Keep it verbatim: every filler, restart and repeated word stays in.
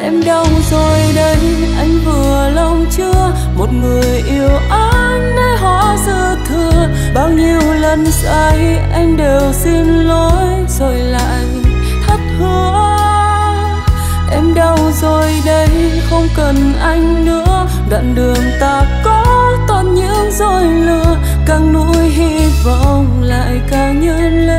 Em đau rồi đây, anh vừa lòng chưa? Một người yêu anh nơi hóa dư thừa. Bao nhiêu lần sai anh đều xin lỗi rồi lại thất hứa. Em đau rồi đây, không cần anh nữa. Đoạn đường ta có toàn những dối lừa, càng nuối hy vọng lại càng nhân lên.